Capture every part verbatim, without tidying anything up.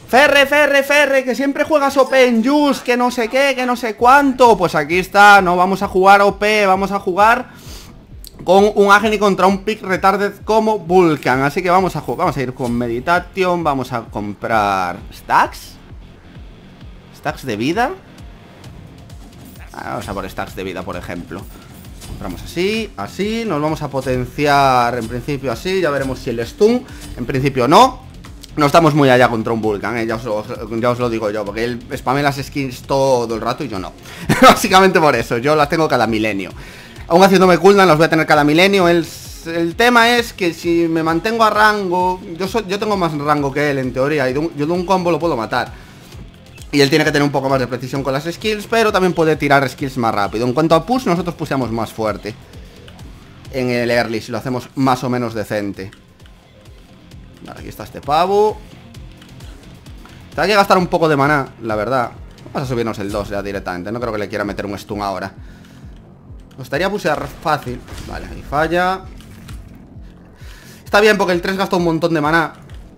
Ferre, Ferre, Ferre, que siempre juegas O P en Just, que no sé qué, que no sé cuánto. Pues aquí está, no vamos a jugar O P, vamos a jugar con un Agni contra un Pick Retarded como Vulcan. Así que vamos a jugar, vamos a ir con Meditation, vamos a comprar stacks. Stacks de vida. Ah, vamos a por stacks de vida, por ejemplo. Compramos así, así, nos vamos a potenciar en principio así, ya veremos si el stun, en principio no. No estamos muy allá contra un Vulcan, ¿eh? ya, os lo, ya os lo digo yo, porque él spamea las skins todo el rato y yo no. Básicamente por eso, yo las tengo cada milenio. Aún haciéndome cooldown los voy a tener cada milenio. El, el tema es que si me mantengo a rango, yo, soy, yo tengo más rango que él en teoría, y de un, yo de un combo lo puedo matar. Y él tiene que tener un poco más de precisión con las skills, pero también puede tirar skills más rápido. En cuanto a push, nosotros pushamos más fuerte en el early, si lo hacemos más o menos decente. Vale, aquí está este pavo. Tengo que gastar un poco de maná, la verdad. Vamos a subirnos el dos ya directamente. No creo que le quiera meter un stun ahora. Me gustaría pushear fácil. Vale, ahí falla. Está bien porque el tres gasta un montón de maná.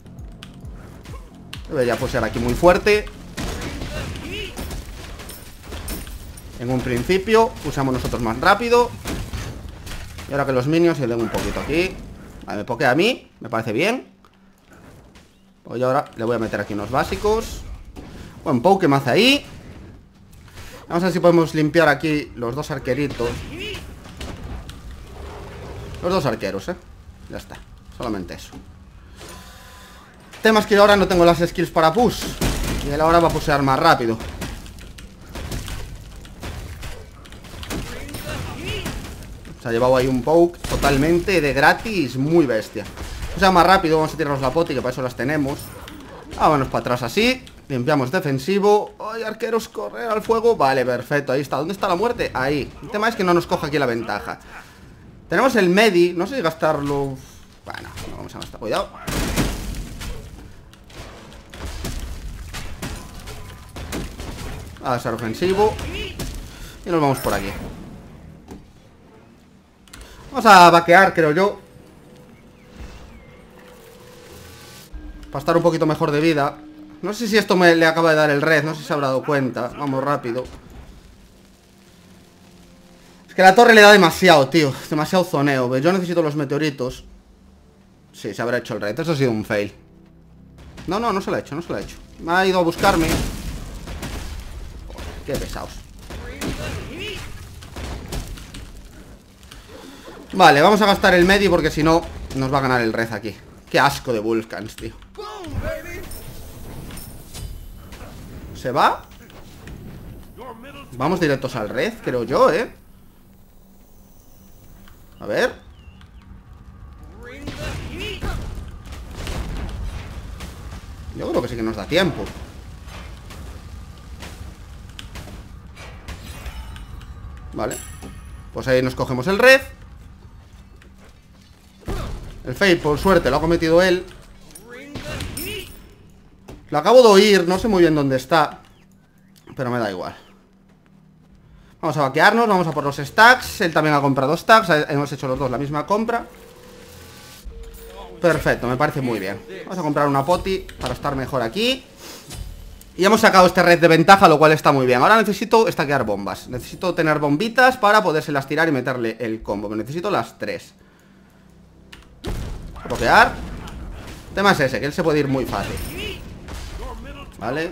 Debería pushear aquí muy fuerte. En un principio usamos nosotros más rápido. Y ahora que los minions se den un poquito aquí. Vale, me pokea a mí, me parece bien. Pues ahora le voy a meter aquí unos básicos. Buen poke me hace ahí. Vamos a ver si podemos limpiar aquí los dos arqueritos. Los dos arqueros, eh. Ya está, solamente eso. El tema es que yo ahora no tengo las skills para push. Y él ahora va a pushear más rápido. Se ha llevado ahí un poke totalmente de gratis, muy bestia. O sea, más rápido, vamos a tirarnos la poti, que para eso las tenemos. Vámonos para atrás así. Limpiamos defensivo. ¡Ay, arqueros, correr al fuego! Vale, perfecto, ahí está. ¿Dónde está la muerte? Ahí. El tema es que no nos coja aquí la ventaja. Tenemos el Medi, no sé si gastarlo. Bueno, no vamos a gastar, cuidado. A ser ofensivo. Y nos vamos por aquí. Vamos a vaquear, creo yo, para estar un poquito mejor de vida. No sé si esto me le acaba de dar el red, no sé si se habrá dado cuenta. Vamos rápido. Es que la torre le da demasiado, tío. Demasiado zoneo. Yo necesito los meteoritos. Sí, se habrá hecho el red. Eso ha sido un fail. No, no, no se lo ha hecho, no se lo ha hecho. Me ha ido a buscarme. Qué pesados. Vale, vamos a gastar el Medi porque si no nos va a ganar el red aquí. Qué asco de Vulcans, tío. ¿Se va? Vamos directos al red, creo yo, ¿eh? A ver. Yo creo que sí que nos da tiempo. Vale. Pues ahí nos cogemos el red. El Fade, por suerte, lo ha cometido él. Lo acabo de oír, no sé muy bien dónde está, pero me da igual. Vamos a vaquearnos, vamos a por los stacks. Él también ha comprado stacks, hemos hecho los dos la misma compra. Perfecto, me parece muy bien. Vamos a comprar una poti para estar mejor aquí. Y hemos sacado este red de ventaja, lo cual está muy bien. Ahora necesito stackear bombas. Necesito tener bombitas para podérselas tirar y meterle el combo. Me necesito las tres. Pokear. El tema es ese, que él se puede ir muy fácil. Vale.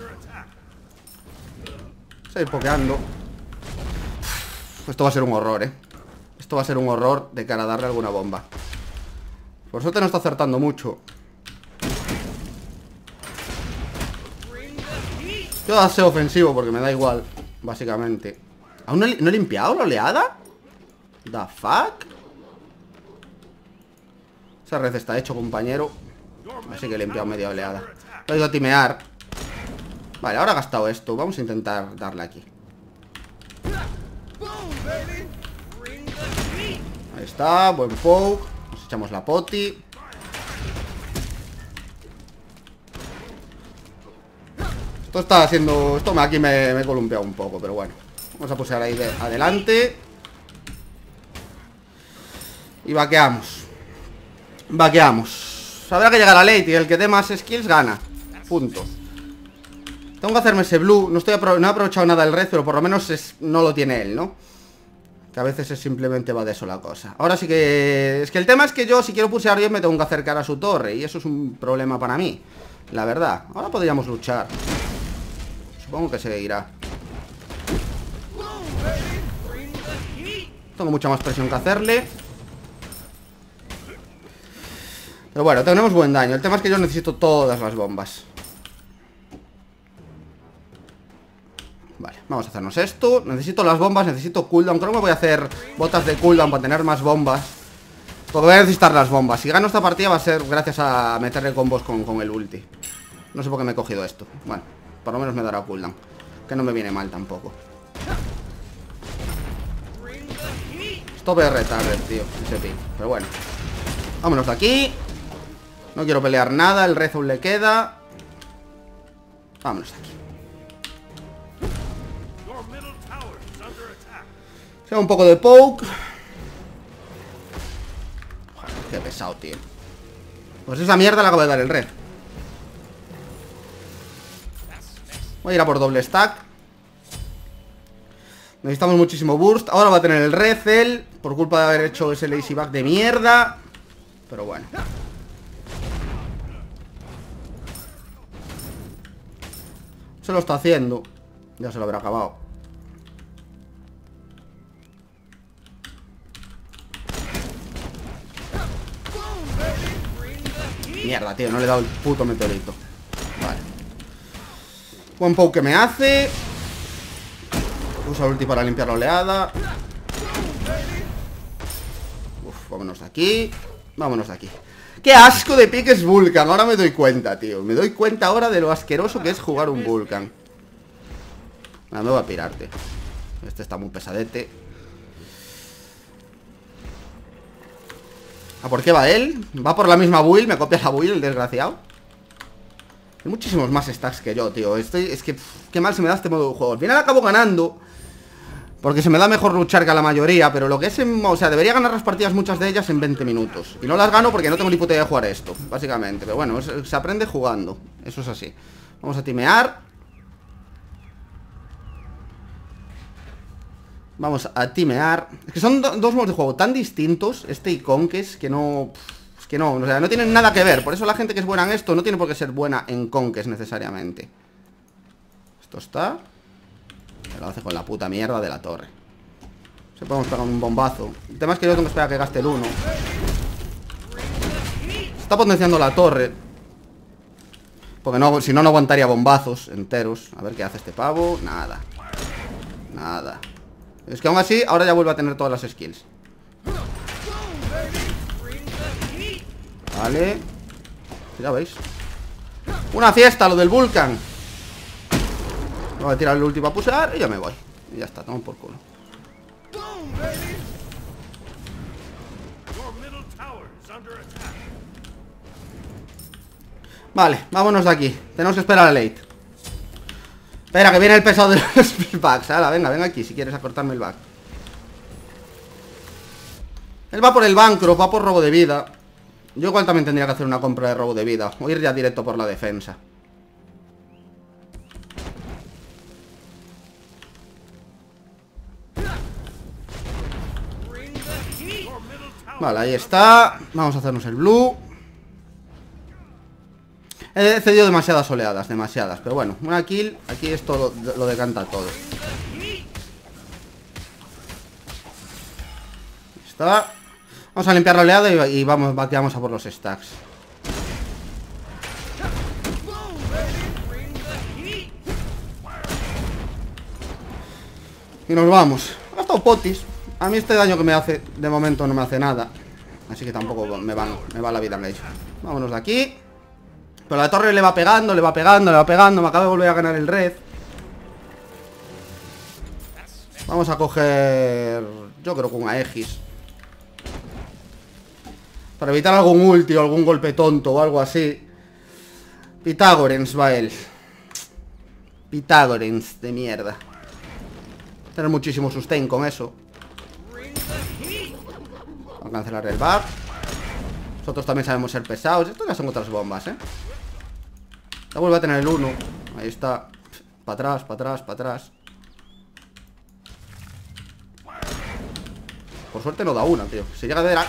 Seguir pokeando. Esto va a ser un horror, eh. Esto va a ser un horror de cara a darle alguna bomba. Por suerte no está acertando mucho. Yo voy a ser ofensivo porque me da igual, básicamente. ¿Aún no he, no he limpiado la oleada? ¿The fuck? Esa red está hecho, compañero. Así que he limpiado media oleada. Lo he ido a timear. Vale, ahora ha gastado esto. Vamos a intentar darle aquí. Ahí está, buen poke. Nos echamos la poti. Esto está haciendo... Esto aquí me, me he columpiado un poco, pero bueno. Vamos a pulsar ahí de adelante. Y vaqueamos. Vaqueamos. Habrá que llegar a late y el que dé más skills gana. punto. Tengo que hacerme ese blue. No, estoy apro no he aprovechado nada del red, pero por lo menos es, no lo tiene él, ¿no? Que a veces es simplemente va de eso la cosa. Ahora sí que... Es que el tema es que yo, si quiero pusear bien, me tengo que acercar a su torre. Y eso es un problema para mí, la verdad. Ahora podríamos luchar. Supongo que se irá. Tengo mucha más presión que hacerle. Pero bueno, tenemos buen daño. El tema es que yo necesito todas las bombas. Vale, vamos a hacernos esto. Necesito las bombas, necesito cooldown. Creo que me voy a hacer botas de cooldown para tener más bombas. Porque voy a necesitar las bombas. Si gano esta partida va a ser gracias a meterle combos con, con el ulti. No sé por qué me he cogido esto. Bueno, por lo menos me dará cooldown, que no me viene mal tampoco. Stop de retarded, tío, ese pick. Pero bueno, vámonos de aquí. No quiero pelear nada, el red aún le queda. Vámonos de aquí. Sea un poco de poke. Joder, qué pesado, tío. Pues esa mierda le acabo de dar el red. Voy a ir a por doble stack. Necesitamos muchísimo burst. Ahora va a tener el red él, por culpa de haber hecho ese lazy back de mierda. Pero bueno. Se lo está haciendo. Ya se lo habrá acabado. Mierda, tío, no le he dado el puto meteorito. Vale. Buen poke que me hace. Usa ulti para limpiar la oleada. Uf, vámonos de aquí. Vámonos de aquí. ¡Qué asco de pick es Vulcan! Ahora me doy cuenta, tío. Me doy cuenta ahora de lo asqueroso que es jugar un Vulcan. Nada, me voy a pirarte. Este está muy pesadete. ¿A por qué va él? Va por la misma build, me copia la build, el desgraciado. Hay muchísimos más stacks que yo, tío. Estoy, es que, pff, qué mal se me da este modo de juego. Al final acabo ganando, porque se me da mejor luchar que a la mayoría. Pero lo que es, en, o sea, debería ganar las partidas, muchas de ellas, en veinte minutos. Y no las gano porque no tengo ni puta idea de jugar esto, básicamente. Pero bueno, es, se aprende jugando. Eso es así. Vamos a timear. Vamos a timear. Es que son do dos modos de juego tan distintos, este y Conquest, que no... Es que no, o sea, no tienen nada que ver. Por eso la gente que es buena en esto no tiene por qué ser buena en Conquest necesariamente. Esto está... Se lo hace con la puta mierda de la torre. Se podemos pegar un bombazo. El tema es que yo tengo que esperar a que gaste el uno. Se está potenciando la torre, porque no, si no, no aguantaría bombazos enteros. A ver qué hace este pavo. Nada. Nada. Es que aún así, ahora ya vuelve a tener todas las skills. Vale. Ya veis. Una fiesta, lo del Vulcan. Voy a tirar el último a pusear y ya me voy. Y ya está, tomo por culo. Vale, vámonos de aquí. Tenemos que esperar a late. Espera, que viene el pesado de los speedbacks. Ahora, venga, venga aquí si quieres acortarme el back. Él va por el bancro, va por robo de vida. Yo igual también tendría que hacer una compra de robo de vida. O ir ya directo por la defensa. Vale, ahí está. Vamos a hacernos el blue. He cedido demasiadas oleadas, demasiadas. Pero bueno, una kill, aquí esto lo, lo decanta todo. Está. Vamos a limpiar la oleada y, y vamos, vaqueamos a por los stacks. Y nos vamos. Ha gastado potis. A mí este daño que me hace, de momento no me hace nada. Así que tampoco me va, me va la vida en ello. Vámonos de aquí. Pero la torre le va pegando, le va pegando, le va pegando. Me acaba de volver a ganar el red. Vamos a coger... Yo creo que un Aegis. Para evitar algún ulti o algún golpe tonto o algo así. Pythagorens va él. Pythagorens de mierda. Tener muchísimo sustain con eso. Vamos a cancelar el buff. Nosotros también sabemos ser pesados. Esto ya son otras bombas, ¿eh? Ya vuelve a tener el uno. Ahí está. Para atrás, para atrás, para atrás. Por suerte no da una, tío. Se llega a ver a...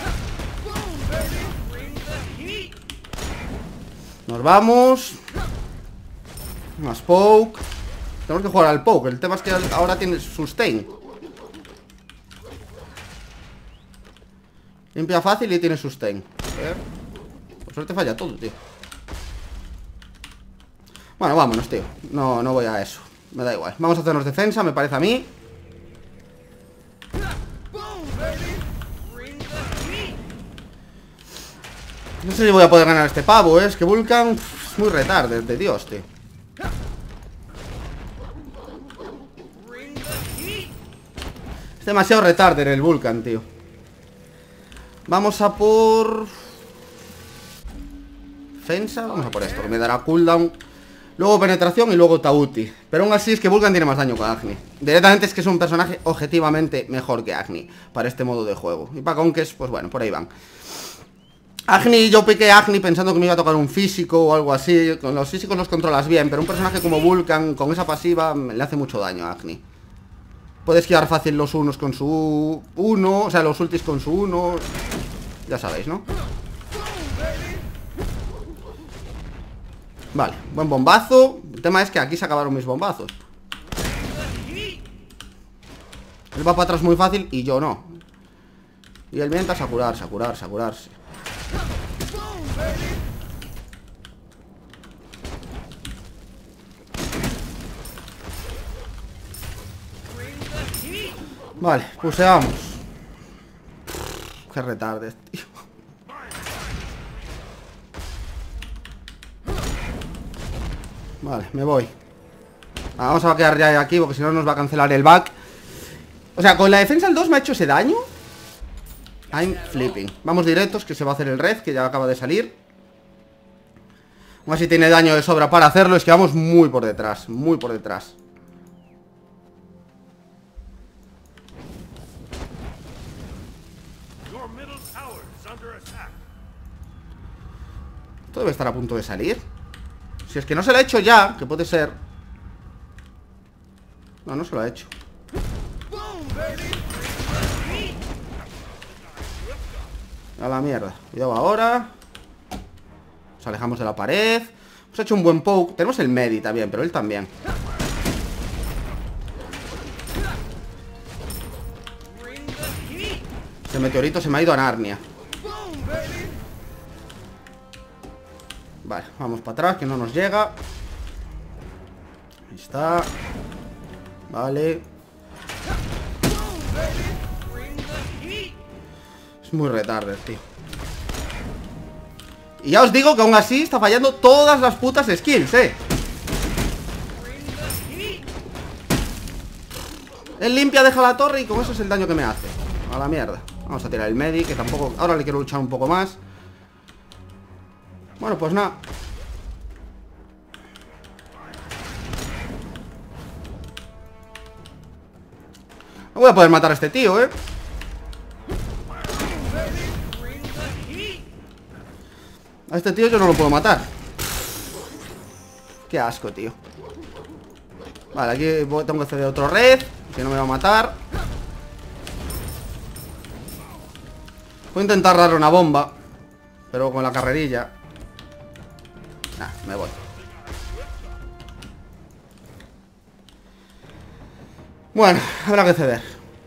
Nos vamos. Más poke. Tenemos que jugar al poke. El tema es que ahora tiene sustain. Limpia fácil y tiene sustain. A ver. Por suerte falla todo, tío. Bueno, vámonos, tío. No, no voy a eso. Me da igual. Vamos a hacernos defensa, me parece a mí. No sé si voy a poder ganar a este pavo, ¿eh? Es que Vulcan pff, es muy retarde, de Dios, tío. Es demasiado retarder el Vulcan, tío. Vamos a por... defensa. Vamos a por esto, que me dará cooldown. Luego penetración y luego Tauti. Pero aún así es que Vulcan tiene más daño que Agni. Directamente es que es un personaje objetivamente mejor que Agni para este modo de juego. Y para Conquest, pues bueno, por ahí van. Agni, yo piqué Agni pensando que me iba a tocar un físico o algo así. Con los físicos los controlas bien, pero un personaje como Vulcan con esa pasiva le hace mucho daño a Agni. Puede esquivar fácil los unos con su uno, o sea, los ultis con su uno. Ya sabéis, ¿no? Vale, buen bombazo. El tema es que aquí se acabaron mis bombazos. Él va para atrás muy fácil y yo no. Y él mientras a curarse, a curarse, a curarse. Vale, puseamos. Qué retardes, tío. Vale, me voy. Ah, vamos a quedar ya aquí porque si no nos va a cancelar el back. O sea, con la defensa el dos me ha hecho ese daño. I'm flipping. Vamos directos, que se va a hacer el red, que ya acaba de salir. Aún así tiene daño de sobra para hacerlo. Es que vamos muy por detrás, muy por detrás. Esto debe estar a punto de salir. Si es que no se lo ha hecho ya, que puede ser. No, no se lo ha hecho. A la mierda. Cuidado ahora. Nos alejamos de la pared. Hemos hecho un buen poke. Tenemos el Medi también, pero él también. Este meteorito se me ha ido a Narnia. Vale, vamos para atrás, que no nos llega. Ahí está. Vale. Es muy retarder, tío. Y ya os digo que aún así está fallando todas las putas skills, eh. Él limpia, deja la torre y con eso es el daño que me hace. A la mierda. Vamos a tirar el Medi, que tampoco... Ahora le quiero luchar un poco más. Bueno, pues nada. No voy a poder matar a este tío, eh. A este tío yo no lo puedo matar. Qué asco, tío. Vale, aquí tengo que hacer otro red, que no me va a matar. Voy a intentar darle una bomba, pero con la carrerilla. Nah, me voy. Bueno, habrá que ceder.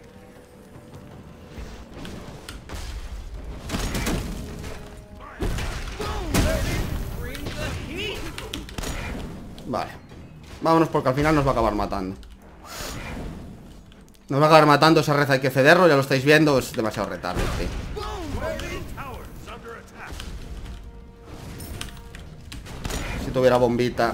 Vale. Vámonos porque al final nos va a acabar matando. Nos va a acabar matando, esa red hay que cederlo, ya lo estáis viendo, es demasiado retardo, sí. Si tuviera bombita.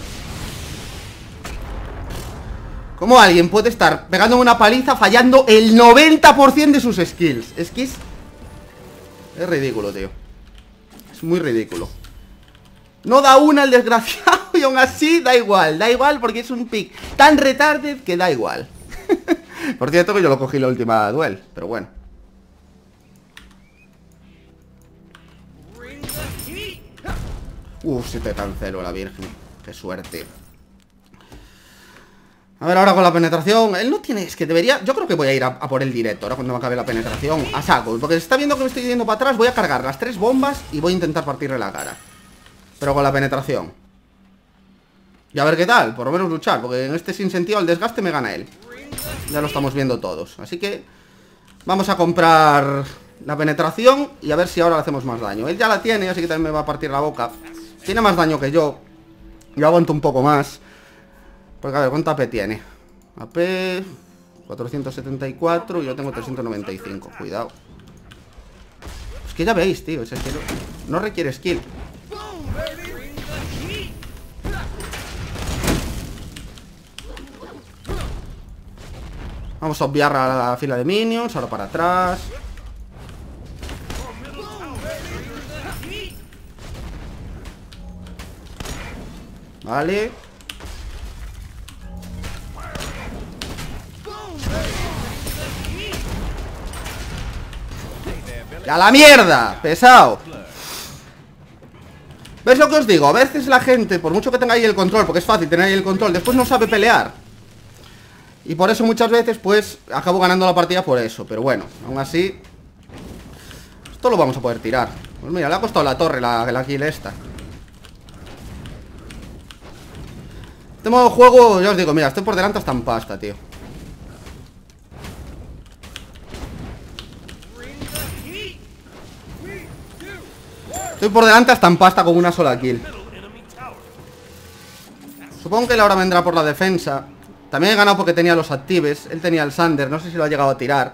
¿Cómo alguien puede estar pegando una paliza fallando el noventa por ciento de sus skills? Es que es... Es ridículo, tío. Es muy ridículo. No da una el desgraciado y aún así da igual. Da igual porque es un pick tan retarded que da igual. Por cierto que yo lo cogí la última duel, pero bueno. Uf, si te cancelo la virgen. Qué suerte. A ver, ahora con la penetración. Él no tiene, es que debería, yo creo que voy a ir a, a por el directo. Ahora cuando me acabe la penetración, a saco. Porque se está viendo que me estoy yendo para atrás. Voy a cargar las tres bombas y voy a intentar partirle la cara. Pero con la penetración. Y a ver qué tal, por lo menos luchar. Porque en este sinsentido al desgaste me gana él. Ya lo estamos viendo todos. Así que vamos a comprar la penetración y a ver si ahora le hacemos más daño. Él ya la tiene, así que también me va a partir la boca. Tiene más daño que yo. Yo aguanto un poco más. Porque a ver, ¿cuánto A P tiene? A P cuatrocientos setenta y cuatro y yo tengo trescientos noventa y cinco. Cuidado. Es que ya veis, tío. Es que no, no requiere skill. Vamos a obviar a la fila de minions. Ahora para atrás. Vale. ¡A la mierda! ¡Pesado! ¿Ves lo que os digo? A veces la gente, por mucho que tenga ahí el control, porque es fácil tener ahí el control, después no sabe pelear. Y por eso muchas veces, pues, acabo ganando la partida por eso. Pero bueno, aún así, esto lo vamos a poder tirar. Pues mira, le ha costado la torre la, la kill esta. Este modo de juego, ya os digo, mira, estoy por delante hasta en pasta, tío. Estoy por delante hasta en pasta con una sola kill. Supongo que él ahora vendrá por la defensa. También he ganado porque tenía los actives. Él tenía el Sander, no sé si lo ha llegado a tirar.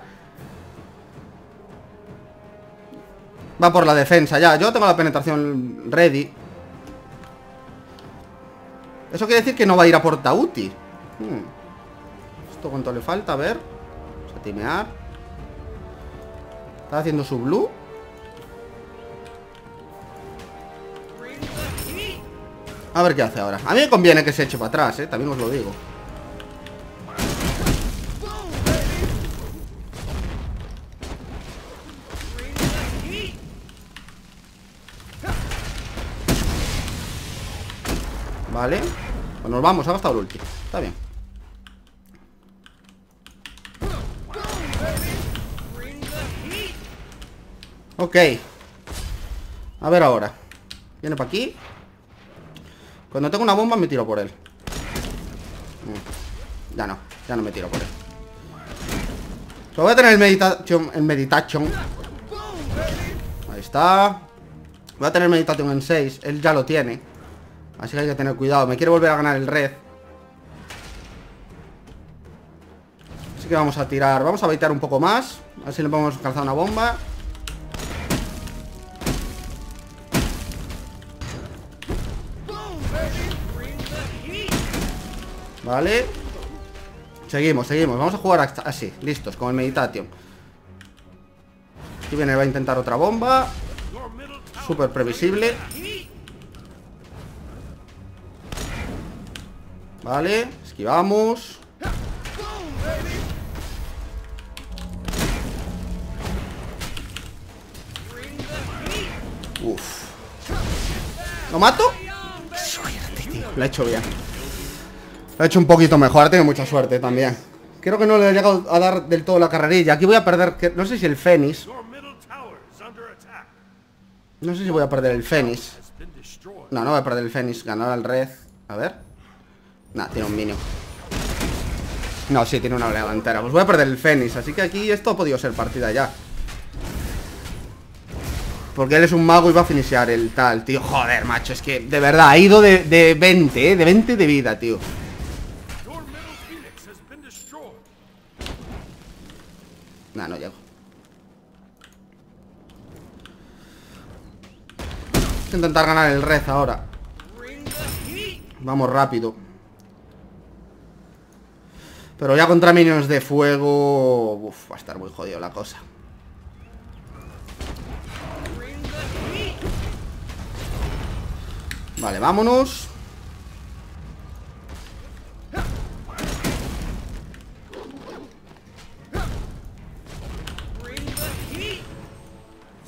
Va por la defensa ya. Yo tengo la penetración ready. Eso quiere decir que no va a ir a por Tauti. hmm. ¿Esto cuánto le falta? A ver. Vamos a timear. Está haciendo su blue. A ver qué hace ahora. A mí me conviene que se eche para atrás, eh. También os lo digo. Vale. Pues nos vamos, ha gastado el ulti. Está bien. Ok. A ver ahora. Viene para aquí. Cuando tengo una bomba me tiro por él. Ya no, ya no me tiro por él. So, voy a tener el meditation, el meditation. Ahí está. Voy a tener meditación en seis. Él ya lo tiene. Así que hay que tener cuidado. Me quiere volver a ganar el red. Así que vamos a tirar. Vamos a baitear un poco más. A ver si le podemos calzar una bomba. Vale. Seguimos, seguimos. Vamos a jugar hasta así, listos, con el meditation. Aquí viene, va a intentar otra bomba. Súper previsible. Vale, esquivamos. Uf. ¿Lo mato? Suerte, tío. Lo ha hecho bien. Lo ha hecho un poquito mejor. Ha tenido mucha suerte también. Creo que no le he llegado a dar del todo la carrerilla. Aquí voy a perder, no sé si el Fénix. No sé si voy a perder el Fénix. No, no voy a perder el Fénix. Ganar al Red. A ver. Nah, tiene un minion. No, sí, tiene una oleada entera. Pues voy a perder el Fénix. Así que aquí esto ha podido ser partida ya. Porque él es un mago y va a finishar el tal, tío. Joder, macho, es que de verdad ha ido de, de veinte, ¿eh? De veinte de vida, tío. Nah, no llego. Voy a intentar ganar el red ahora. Vamos rápido. Pero ya contra minions de fuego... Uf, va a estar muy jodido la cosa. Vale, vámonos.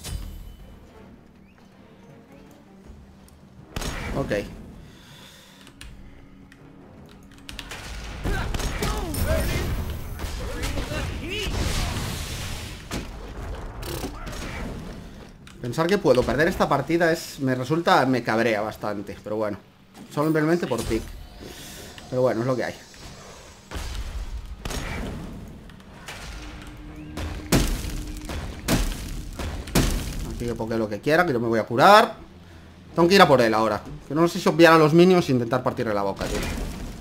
Ok. Pensar que puedo perder esta partida es me resulta, me cabrea bastante. Pero bueno, solamente por pick. Pero bueno, es lo que hay. Aquí que poke lo que quiera, que yo me voy a curar. Tengo que ir a por él ahora. Que no sé si obviar a los minions e intentar partirle la boca, tío.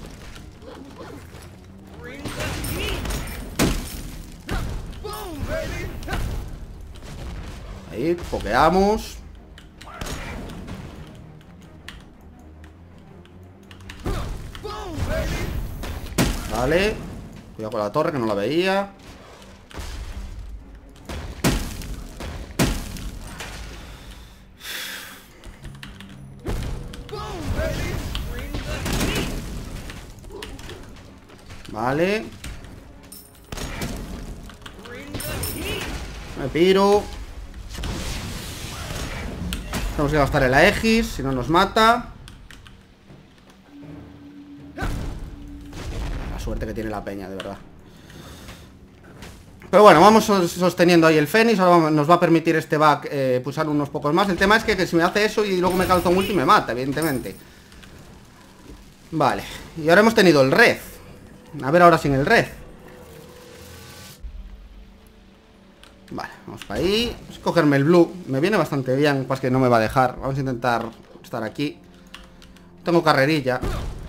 Ahí, pokeamos. Vale. Cuidado con la torre, que no la veía. Vale. Me piro. Tenemos que gastar el Aegis, si no nos mata. La suerte que tiene la peña, de verdad. Pero bueno, vamos sosteniendo ahí el Fénix. Ahora nos va a permitir este back eh, pulsar unos pocos más. El tema es que, que si me hace eso y luego me calzo un ulti me mata, evidentemente. Vale, y ahora hemos tenido el Red. A ver ahora sin el Red. Vale, vamos para ahí. Vamos a cogerme el Blue. Me viene bastante bien, pues que no me va a dejar. Vamos a intentar estar aquí. Tengo carrerilla.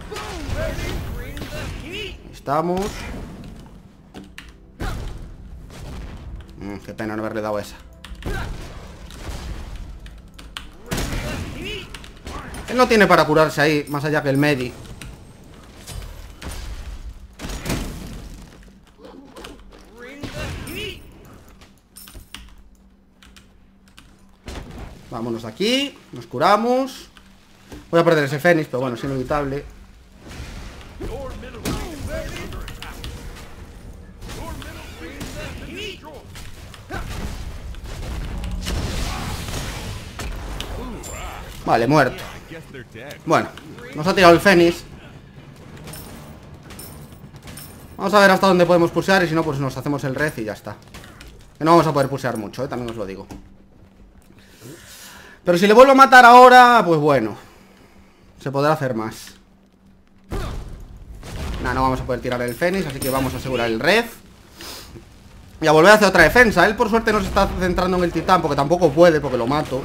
Ahí estamos. mm, Qué pena no haberle dado esa. Él no tiene para curarse ahí, más allá que el Medi. Vámonos de aquí, nos curamos. Voy a perder ese Fénix, pero bueno, es inevitable. Vale, muerto. Bueno, nos ha tirado el Fénix. Vamos a ver hasta dónde podemos pushear. Y si no, pues nos hacemos el red y ya está. Que no vamos a poder pushear mucho, ¿eh? También os lo digo. Pero si le vuelvo a matar ahora, pues bueno, se podrá hacer más. Nah, no vamos a poder tirar el Fénix, así que vamos a asegurar el red. Y a volver a hacer otra defensa. Él por suerte no se está centrando en el titán, porque tampoco puede, porque lo mato.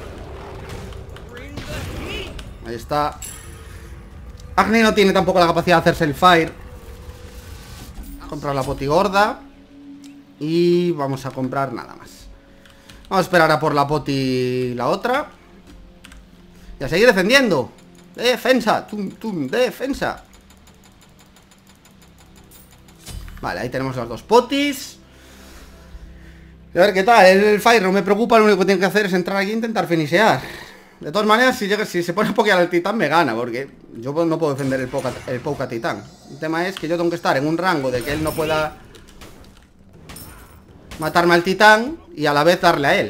Ahí está. Agni no tiene tampoco la capacidad de hacerse el fire. A comprar la poti gorda. Y vamos a comprar nada más. Vamos a esperar a por la poti la otra. Y a seguir defendiendo. Defensa, tum, tum, defensa. Vale, ahí tenemos las dos potis. Y a ver qué tal. El fire no me preocupa, lo único que tiene que hacer es entrar aquí e intentar finisear. De todas maneras, si, llega, si se pone a pokear al titán me gana, porque yo no puedo defender el poke, el poke a titán. El tema es que yo tengo que estar en un rango de que él no pueda matarme al titán y a la vez darle a él.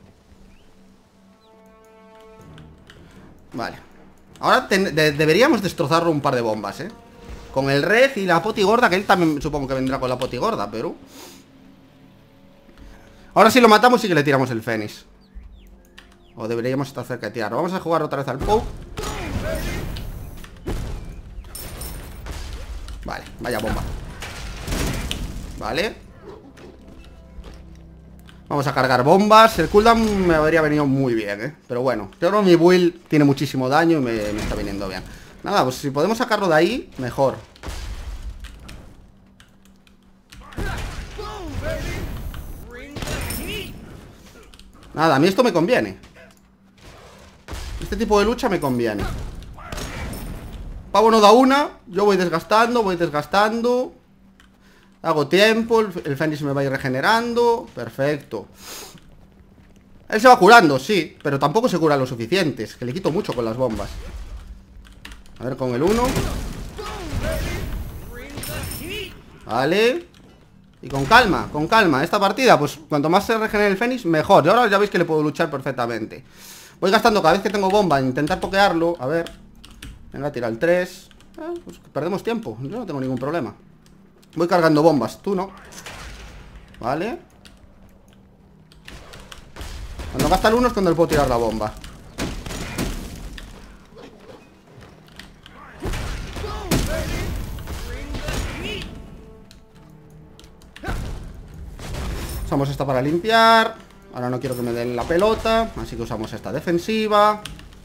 Vale. Ahora ten, de, deberíamos destrozarlo un par de bombas, eh. Con el red y la poti gorda, que él también supongo que vendrá con la poti gorda, pero... Ahora si lo matamos sí que le tiramos el Fénix. O deberíamos estar cerca de tirarlo. Vamos a jugar otra vez al poke. Vale, vaya bomba. Vale. Vamos a cargar bombas. El cooldown me habría venido muy bien, ¿eh? Pero bueno, yo creo que mi build tiene muchísimo daño y me, me está viniendo bien. Nada, pues si podemos sacarlo de ahí, mejor. Nada, a mí esto me conviene. Este tipo de lucha me conviene. Pavo no da una. Yo voy desgastando, voy desgastando. Hago tiempo, el Fénix me va a ir regenerando. Perfecto. Él se va curando, sí, pero tampoco se cura lo suficiente. Es que le quito mucho con las bombas. A ver, con el uno. Vale. Y con calma, con calma. Esta partida, pues cuanto más se regenere el Fénix, mejor. Y ahora ya veis que le puedo luchar perfectamente. Voy gastando cada vez que tengo bomba, intentar pokearlo. A ver. Venga, tira el tres. eh, Pues perdemos tiempo, yo no tengo ningún problema. Voy cargando bombas, tú no. Vale. Cuando gasta el uno es cuando le puedo tirar la bomba. Usamos esta para limpiar. Ahora no quiero que me den la pelota, así que usamos esta defensiva.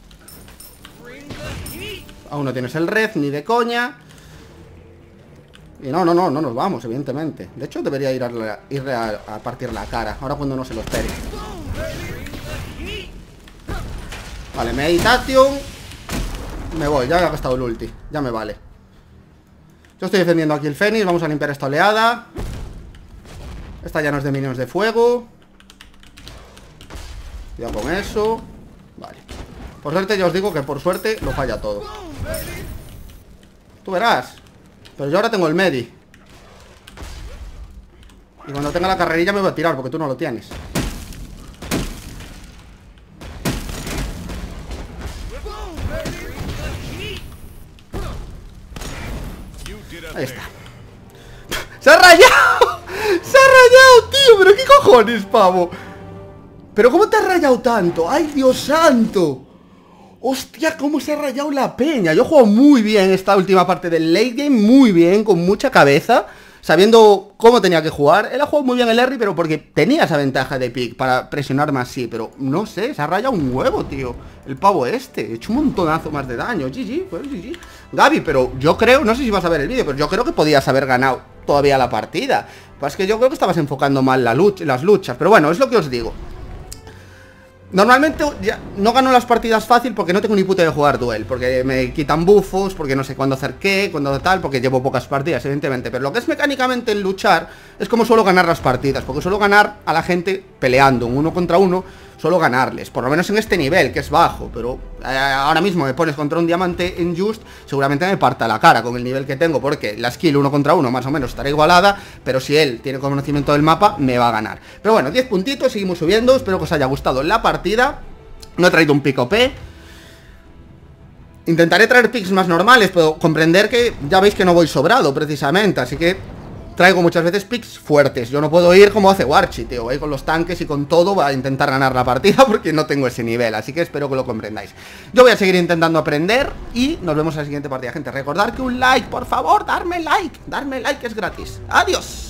Aún no tienes el red, ni de coña. Y no, no, no, no nos vamos, evidentemente. De hecho, debería ir a, ir a, a partir la cara, ahora cuando no se lo espere. Vale, Meditation. Me voy, ya he gastado el ulti. Ya me vale. Yo estoy defendiendo aquí el Fénix. Vamos a limpiar esta oleada. Esta ya no es de minions de fuego. Cuidado con eso. Vale. Por suerte ya os digo que por suerte lo falla todo. Tú verás. Pero yo ahora tengo el Medi. Y cuando tenga la carrerilla me voy a tirar porque tú no lo tienes. Ahí está. ¡Se ha rayado! ¡Se ha rayado, tío! ¿Pero qué cojones, pavo? ¿Pero cómo te has rayado tanto? ¡Ay, Dios santo! ¡Hostia, cómo se ha rayado la peña! Yo juego muy bien esta última parte del late game. Muy bien, con mucha cabeza, sabiendo cómo tenía que jugar. Él ha jugado muy bien el early, pero porque tenía esa ventaja de pick para presionar más, sí. Pero no sé, se ha rayado un huevo, tío. El pavo este, he hecho un montonazo más de daño. G G, pues G G. Gaby, pero yo creo, no sé si vas a ver el vídeo, pero yo creo que podías haber ganado todavía la partida. Pues es que yo creo que estabas enfocando mal la lucha, las luchas. Pero bueno, es lo que os digo. Normalmente ya no gano las partidas fácil porque no tengo ni puta de jugar duel. Porque me quitan buffos, porque no sé cuándo hacer qué, cuándo tal, porque llevo pocas partidas, evidentemente. Pero lo que es mecánicamente el luchar es como suelo ganar las partidas. Porque suelo ganar a la gente peleando, un uno contra uno, suelo ganarles. Por lo menos en este nivel, que es bajo. Pero eh, ahora mismo me pones contra un diamante en Just, seguramente me parta la cara con el nivel que tengo. Porque la skill uno contra uno más o menos estará igualada. Pero si él tiene conocimiento del mapa, me va a ganar. Pero bueno, diez puntitos, seguimos subiendo. Espero que os haya gustado la partida. No he traído un pick O P. Intentaré traer picks más normales, pero comprender que ya veis que no voy sobrado precisamente. Así que traigo muchas veces picks fuertes. Yo no puedo ir como hace Warchi, tío. Voy con los tanques y con todo a intentar ganar la partida porque no tengo ese nivel. Así que espero que lo comprendáis. Yo voy a seguir intentando aprender y nos vemos en la siguiente partida, gente. Recordad que un like, por favor, darme like. Darme like, es gratis. Adiós.